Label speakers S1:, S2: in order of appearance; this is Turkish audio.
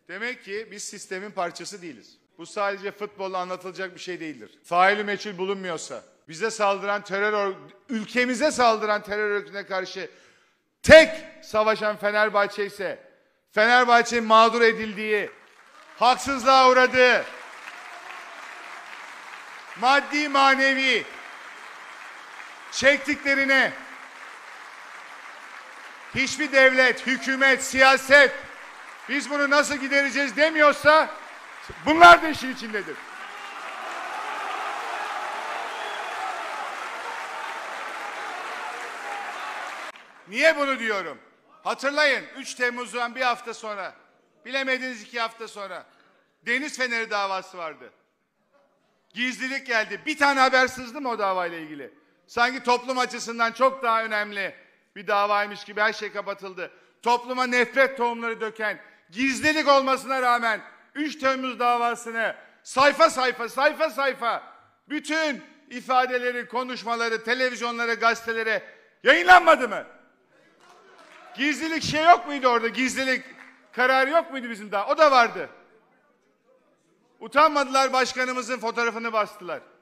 S1: Demek ki biz sistemin parçası değiliz. Bu sadece futbolla anlatılacak bir şey değildir. Faili meçhul bulunmuyorsa, bize saldıran ülkemize saldıran terör örgütüne karşı tek savaşan Fenerbahçe ise, Fenerbahçe'nin mağdur edildiği, haksızlığa uğradığı, maddi manevi çektiklerine hiçbir devlet, hükümet, siyaset biz bunu nasıl gidereceğiz demiyorsa bunlar da işin içindedir. Niye bunu diyorum? Hatırlayın 3 Temmuz'dan bir hafta sonra, bilemediniz 2 hafta sonra Deniz Feneri davası vardı. Gizlilik geldi. Bir tane haber sızdı mı o davayla ilgili? Sanki toplum açısından çok daha önemli bir davaymış gibi her şey kapatıldı. Topluma nefret tohumları döken, gizlilik olmasına rağmen 3 Temmuz davasını sayfa sayfa bütün ifadeleri, konuşmaları, televizyonlara, gazetelere yayınlanmadı mı? Gizlilik şey yok muydu orada? Gizlilik kararı yok muydu bizim daha? O da vardı. Utanmadılar, başkanımızın fotoğrafını bastılar.